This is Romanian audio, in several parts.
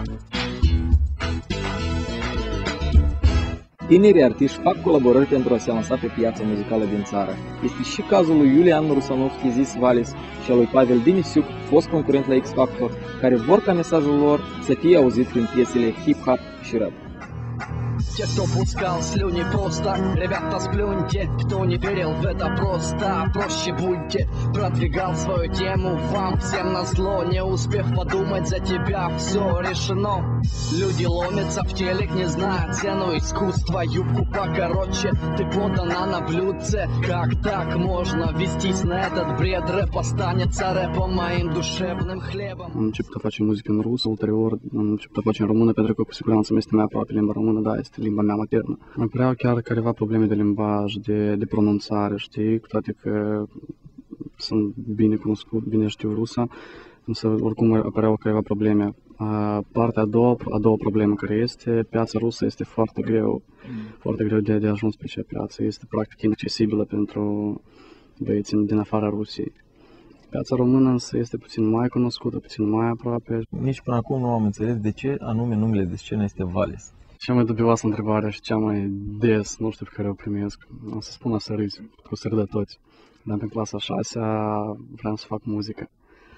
Tinerii artiști fac colaborări pentru a se lansa pe piața muzicală din țară. Este și cazul lui Iulian Rusanovski, zis Valis, și al lui Pavel Dinisiuc, fost concurent la X Factor, care vor ca mesajul lor să fie auzit prin piesele hip-hop și rap. Те, кто пускал слюни просто, ребята, сплюньте. Кто не верил в это просто, проще будьте. Продвигал свою тему, вам всем назло. Не успев подумать за тебя, все решено. Люди ломятся в телек, не зная цену искусства. Юбку покороче, ты подана на блюдце. Как так можно вестись на этот бред? Рэп останется рэпом, моим душевным хлебом. Am început să facem muzică în rusă, ulterior am început să facem în română, pentru că cu siguranță mi este mai aproape limba română, da, este limba mea maternă. Mai păreau chiar careva probleme de limbaj, de pronunțare, știi, cu toate că sunt bine cunoscut, bine știu rusa, însă oricum apăreau careva probleme. Partea a doua problemă care este, piața rusă este foarte greu de ajuns pe acea piață, este practic inaccesibilă pentru băieții din afara Rusiei. Piața română însă este puțin mai cunoscută, puțin mai aproape. Nici până acum nu am înțeles de ce anume numele de scenă este Valis. Cea mai dubioasă întrebare și cea mai des, nu știu, pe care o primesc, o să spun să râzi, că o să râdă toți. Când în clasa 6-a vreau să fac muzică.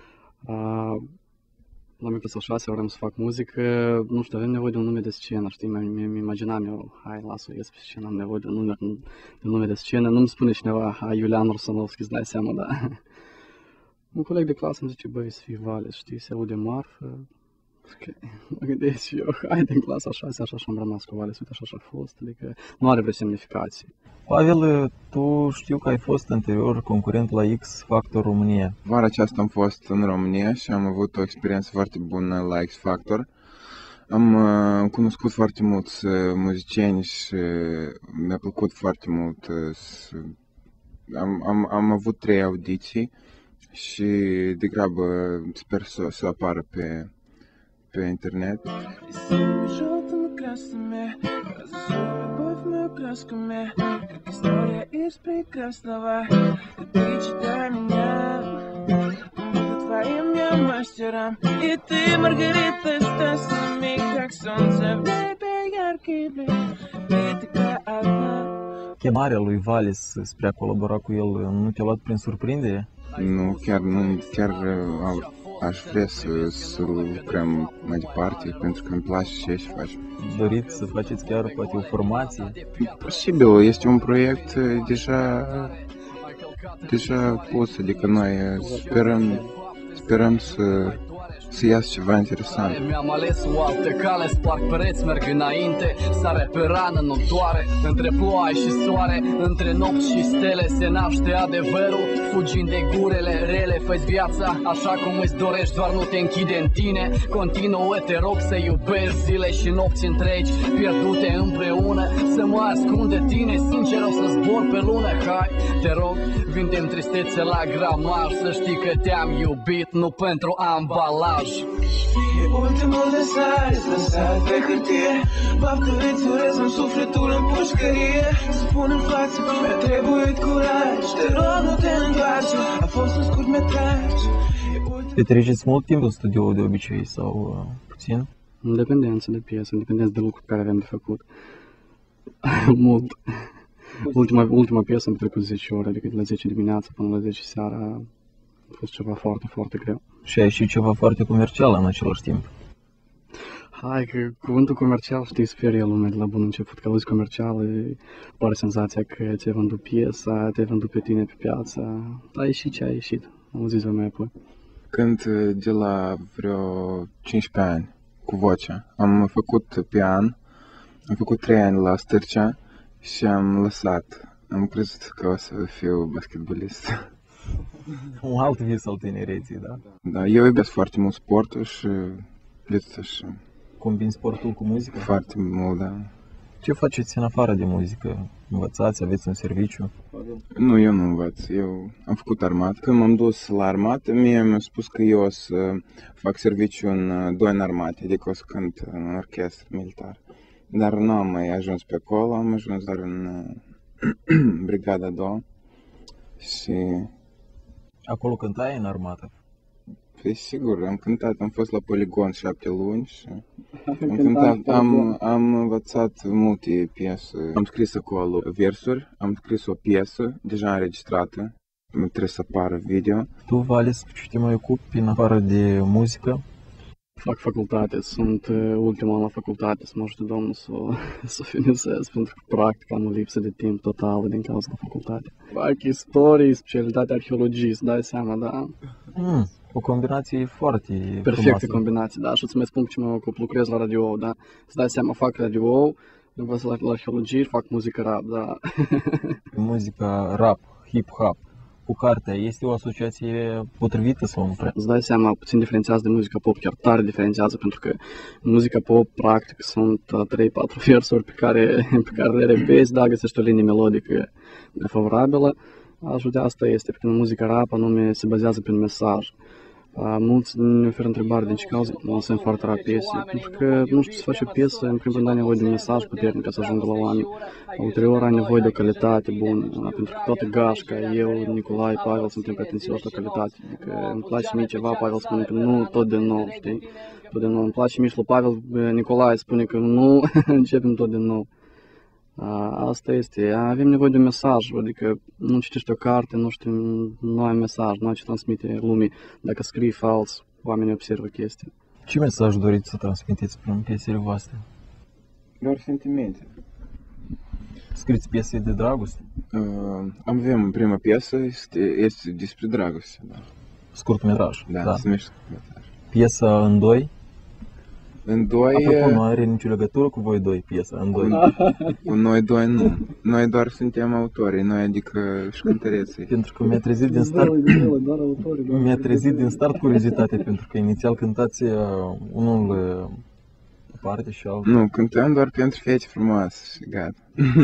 La clasa 6-a vreau să fac muzică, nu știu, avem nevoie de un nume de scenă, știi, mi imaginam eu, hai, lasă-o, ies pe scenă, am nevoie de un nume de scenă, nu-mi spune cineva, hai, Iulian Rusanovski, îți dai seama, da. Un coleg de clasă îmi zice, băi, să fii Valis, știi, se aude marfă. Ok, mă gândesc și eu, hai, din clasa 6, așa am rămas cu Valis, uite, așa a fost, adică nu are vreo semnificație. Pavel, tu știu că ai fost anterior concurent la X Factor România. Vara aceasta am fost în România și am avut o experiență foarte bună la X Factor. Am cunoscut foarte mulți muzicieni și mi-a plăcut foarte mult. Am avut 3 audiții și degrabă sper să apară pe internet. История из прекрасного, ты читай меня, буду твоим я мастером, и ты, Маргарита, стасами, как солнце в небе, яркий блик, ты такая одна. Chemarea lui Valis spre a colabora cu el nu te-a luat prin surprindere? Nu, chiar aș vrea să lucrăm mai departe, pentru că îmi place ce faci. Doriți să faceți chiar poate o formație? Posibil, este un proiect deja pus, adică noi sperăm să iasă ceva interesant. Mi-am ales o altă cale, sparg pereți, merg înainte, sare pe rană, nu doare. Între ploaie și soare, între nopți și stele, se naște adevărul, fugind de gurele rele. Fă-ți viața așa cum îți dorești, doar nu te închide în tine. Continuă, te rog, să iubești zile și nopți întregi, pierdute împreună, să mă ascund de tine, sincer o să zbor pe lună. Hai, te rog, vindem tristețe la gramaj, să știi că te-am iubit, nu pentru ambalaj. E ultimul mesaj lăsat pe hârtie, faptul îți urez în sufletul în pușcărie. Spun în față, mi-a trebuit curaj, te rog nu te întoarce, a fost un scurt metraj. Petreceți mult timp în studio de obicei sau puțin? În dependență de piesă, în dependență de lucruri care avem de făcut. Mult. Ultima piesă am petrecut 10 ore, adică de la 10 dimineața până la 10 seara. A fost ceva foarte, foarte greu. Și ai și ceva foarte comercial în același timp. Hai că cuvântul comercial, știi, sperie lumea de la bun început. Că auzi comercial, pare senzația că ți-ai vândut piesa, te-ai vândut pe tine pe piață. A ieșit ce a ieșit, auziți-vă mai apoi. Când de la vreo 15 ani cu vocea, am făcut pian, am făcut 3 ani la Stârcea și am lăsat. Am crezut că o să fiu basketbolist. Un alt vis al tinereții, da? Da, eu iubesc foarte mult sportul și viața și... Combini sportul cu muzica? Foarte mult, da. Ce faceți în afară de muzică? Învățați, aveți un serviciu? Nu, eu nu învăț. Eu am făcut armată. Când m-am dus la armată, mie mi-a spus că eu o să fac serviciu în 2 în armate, adică o să cânt în orchestră militar. Dar nu am mai ajuns pe acolo, am ajuns doar în brigada 2 și... Acolo cântai în armată? Păi sigur, am cântat, am fost la poligon 7 luni și Am învățat multe piese. Am scris acolo versuri, am scris o piesă deja înregistrată. Trebuie să apară video. Tu, Valis, cu ce te mai ocupi în afară de muzică? Fac facultate, sunt ultimul an la facultate, să mă ajute Domnul să finisez, pentru că practic am o lipsă de timp totală din cauza la facultate. Fac istorie, specialitate arheologie, să dai seama, da? O combinație foarte Perfectă frumoasă. combinație, da, și îți mai spun ce mă ocup, lucrez la radio, da? Să dai seama, fac radio, învăț la arheologie, fac muzică rap, da. Muzica rap, hip-hop, cu cartea, este o asociație potrivită sau nu prea? Îți dai seama, puțin diferențiază de muzica pop, chiar tare diferențiază, pentru că muzica pop, practic, sunt 3-4 versuri pe care le repezi, da, găsești o linie melodică favorabilă. Așa de asta este, pentru că muzica rap anume se bazează pe un mesaj. Mulți ne oferă întrebări din ce cauză lansăm foarte rap piese, pentru că nu știu să faci o piesă, în primul rând ai nevoie de un mesaj puternic ca să ajungă la oameni. Ulterior ai nevoie de o calitate bună, pentru că toată gașca, eu, Nicolae, Pavel, suntem pretențioși la calitate. Adică îmi place mie ceva, Pavel spune că nu, tot de nou, știi? Tot de nou. Îmi place mie și la Pavel, Nicolae spune că nu, începem tot de nou. Asta este, avem nevoie de un mesaj, adică nu citești o carte, nu știu, nu ai mesaj, nu ai ce transmite lumii. Dacă scrii fals, oamenii observă chestia. Ce mesaj doriți să transmiteți prin piesele voastre? Doar sentimente. Scriți piese de dragoste? Avem prima piesă, este despre dragoste, da. Scurtmetraj? Da, se numește scurtmetraj. Piesa în doi? În doi... Apropo, nu are nicio legătură cu voi doi, piesa în doi. Cu noi doi nu. Noi doar suntem autorii, noi adică și cântăreții. Pentru că mi-a trezit din start curiozitate, pentru că inițial cântați unul parte și altul. Nu, cântăm doar pentru fete frumoase și gata.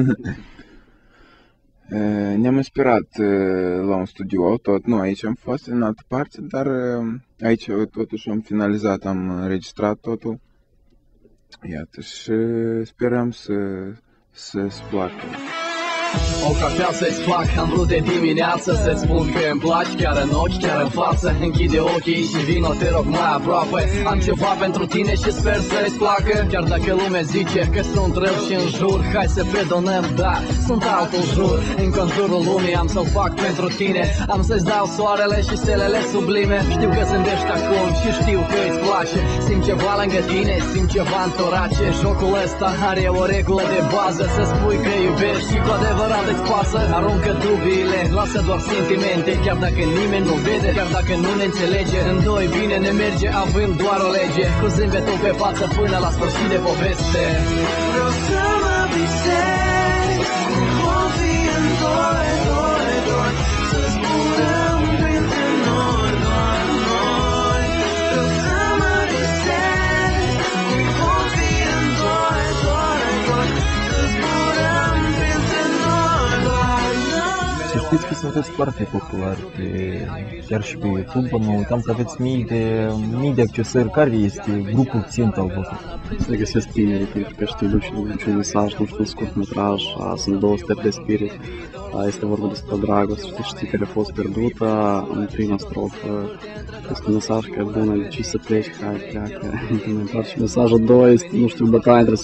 Ne-am inspirat la un studio, tot, nu aici am fost, în altă parte, dar aici totuși am finalizat, am înregistrat totul. Iată, și sperăm să-ți placă. O cafea să-ți fac, am vrut de dimineață să-ți spun că îmi placi, chiar în ochi, chiar în față. Închide ochii și vino, te rog, mai aproape. Am ceva pentru tine și sper să-ți placă. Chiar dacă lumea zice că sunt rău și în jur, hai să predonăm, da, sunt altul jur. În conturul lumii am să-l fac pentru tine. Am să-ți dau soarele și stelele sublime. Știu că zâmbești acum și știu că îți place. Simt ceva lângă tine, simt ceva în torace. Jocul ăsta are o regulă de bază, să spui că iubești și cu adevărat îți pasă. Aruncă dubiile, lasă doar sentimente. Chiar dacă nimeni nu vede, chiar dacă nu ne înțelege, în doi bine ne merge, având doar o lege. Cu zâmbetul pe față până la sfârșit de poveste. Vreau să mă visez, vom fi în doi, doi, doi, să zburăm printre noi, doar noi. Vreau să mă visez, vom fi în doi, doi, doi, să zburăm printre noi, doar noi. Să știți că sunteți foarte populari, chiar și pe YouTube, mă uitam că aveți mii de accesări. Care este grupul țintă al vostru? Se găsesc tinerii, pentru că știu niciun mesaj, nu știu un scurtmetraj, sunt 200 de spirit, este vorba despre o dragoste, știi, care a fost pierdută în prima strofă, este un mesaj că e bună, de ce să pleci, hai, pleacă, și mesajul 2 este, nu știu, bătaie între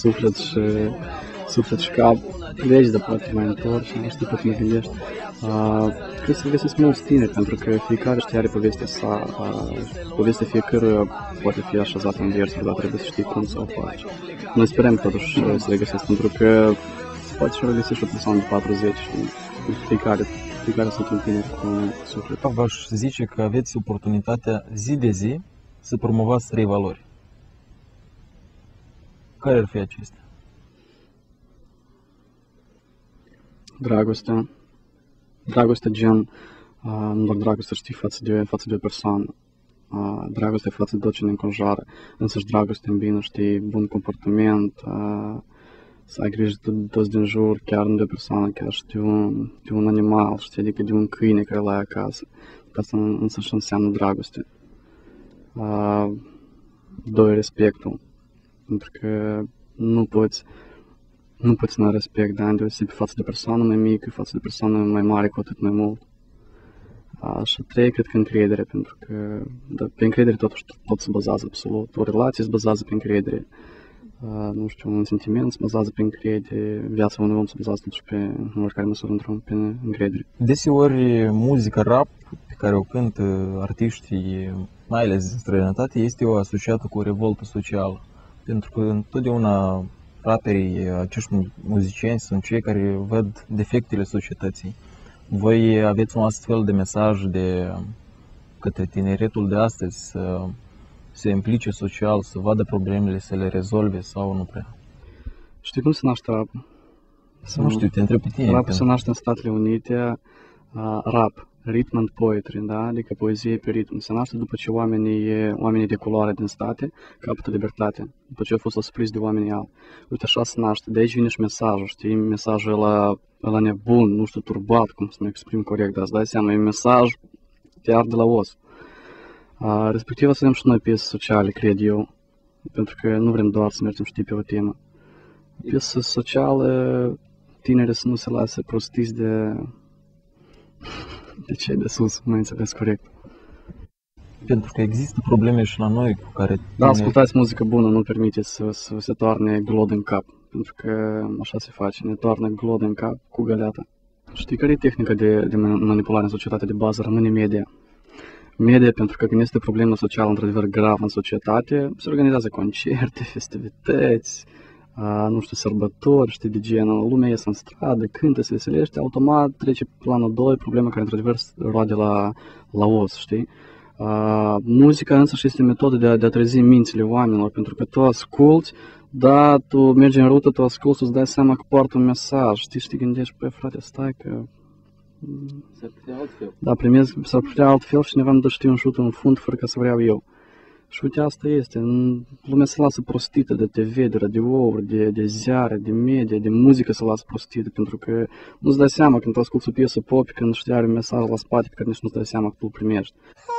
suflet și cap, pleci, dar poate mai întorci, nu știu, poate mă gândești. Cred să găsesc mulți tineri, pentru că fiecare știe are povestea sa, povestea fiecare poate fi așezată în versuri, dar trebuie să știi cum să o faci. Noi sperăm totuși să le găsesc, pentru că poate și regăsești o persoană de 40 și fiecare sunt un tineri cu suflet. V-aș zice că aveți oportunitatea zi de zi să promovați 3 valori. Care ar fi acestea? Dragoste gen, nu doar dragoste, știi, față de o persoană, dragoste față de tot ce ne înconjoară, însăși dragoste în bine, știi, bun comportament, să ai grijă de toți din jur, chiar nu de o persoană, chiar și de un animal, știi, adică de un câine care l-ai acasă, asta însăși înseamnă dragoste. 2, respectul, pentru că nu poți să nu respect, da, deosebit față de persoană mai mică, față de persoană mai mare, cu atât mai mult. Și trei, cred că încredere, pentru că pe încredere tot se bazează absolut. O relație se bazează pe încredere. Nu știu, un sentiment se bazează pe încredere, viața unui om se bazează totuși în oricare măsură pe încredere. Deseori muzica rap pe care o cântă artiștii, mai ales din străinătate, este o asociată cu o revoltă socială. Pentru că întotdeauna raperii, acești muzicieni sunt cei care văd defectele societății. Voi aveți un astfel de mesaj către tineretul de astăzi să se implice social, să vadă problemele, să le rezolve sau nu prea? Știi cum se naște rap? Nu știu, te întreb pe tine. Rapul se naște în Statele Unite, rap, rhythm and poetry, da? Adică poezie pe ritm. Se naște după ce oamenii de culoare din state capătă libertate, după ce au fost opriți de oamenii albi. Uite, așa se naște. De aici vine și mesajul, știi? Mesajul ăla nebun, nu știu, turbat, cum să mă exprim corect, dar îți dai seama, e un mesaj chiar de la os. Respectiv să avem și noi piese sociale, cred eu, pentru că nu vrem doar să mergem, știi, pe o temă. Piesă socială, tinerii să nu se lase prostiți de cei de sus, mă înțeles corect. Pentru că există probleme și la noi cu care... Da, ascultați muzică bună, nu permiteți să se toarne glod în cap, pentru că așa se face, ne toarnă glod în cap cu găleata. Știi care e tehnica de manipulare în societate de bază? Rămâne media. Media, pentru că când este o problemă socială într-adevăr gravă în societate, se organizează concerte, festivități, nu știu, sărbători, știi, de genul, lumea iese în stradă, cântă, se veselește, automat trece planul 2, problema care într-adevăr roade la os, știi? Muzica însă și este metodă de a trezi mințile oamenilor, pentru că tu asculți, da, tu mergi în rută, tu asculți, tu îți dai seama că poartă un mesaj, știi, și te gândești, păi frate, stai că... S-ar putea altfel. Da, primez, s-ar putea altfel și cineva îmi dă, știi, un șut în fund fără ca să vreau eu. Și uite, asta este, lumea se lasă prostită de TV, de radiouri, de ziare, de media, de muzică se lasă prostită, pentru că nu-ți dai seama când tu asculti o piesă pop, când știi are un mesaj la spate pe care nici nu-ți dai seama că tu îl primești.